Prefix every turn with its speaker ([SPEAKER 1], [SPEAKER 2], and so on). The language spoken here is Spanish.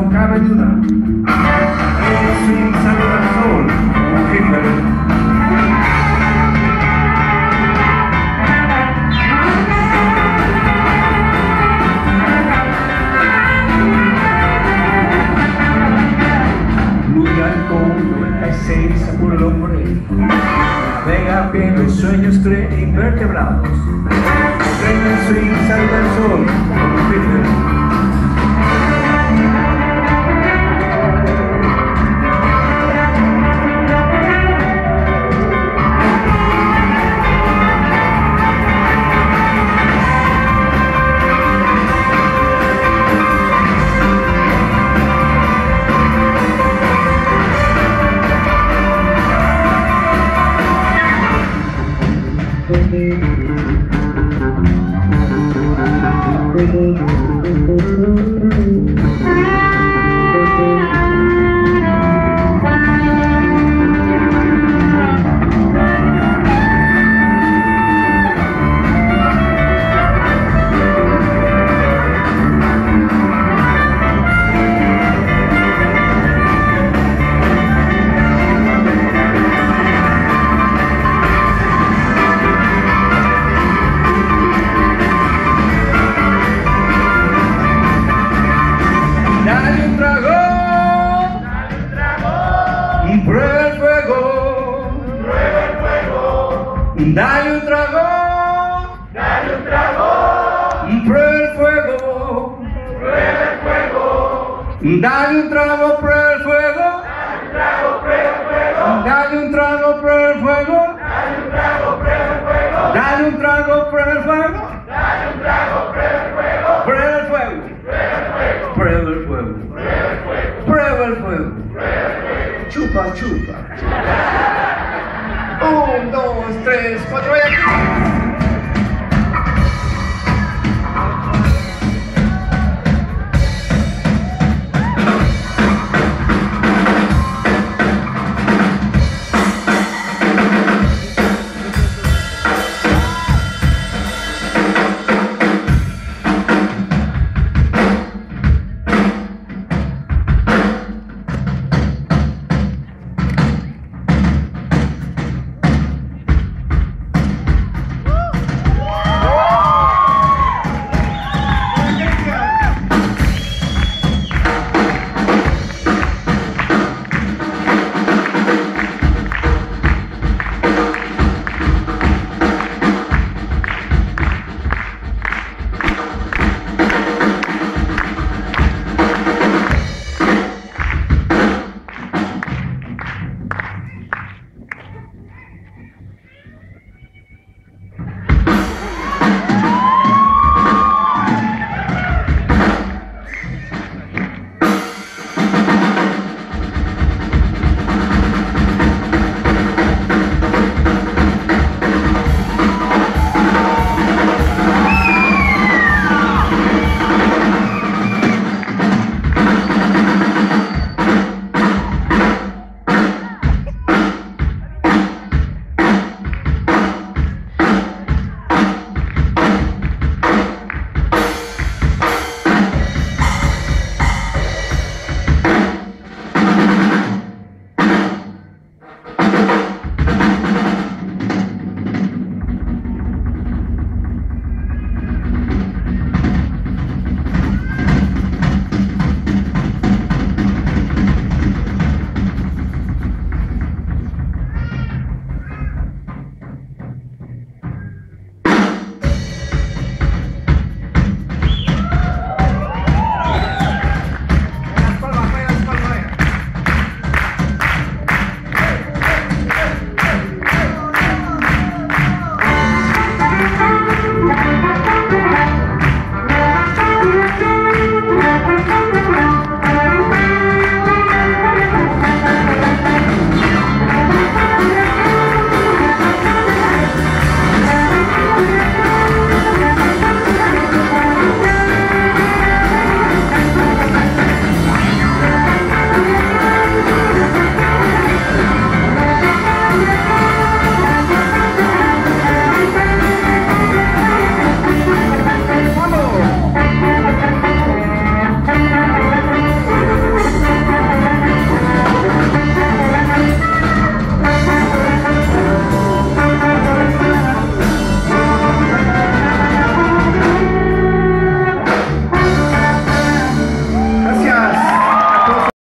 [SPEAKER 1] no cabe duda. Sin salud al sol, como Hitler. Se apura el hombre, navega bien los sueños, cree invertebrados, reina sin salva el sol, como Hitler. Prueba el fuego, dale un trago, prueba el fuego, dale un trago, prueba el fuego, dale un trago, prueba el fuego, dale un trago, prueba el fuego, prueba el fuego, prueba el fuego, prueba el fuego, chupa, chupa. 1, 2, 3, 4 y aquí.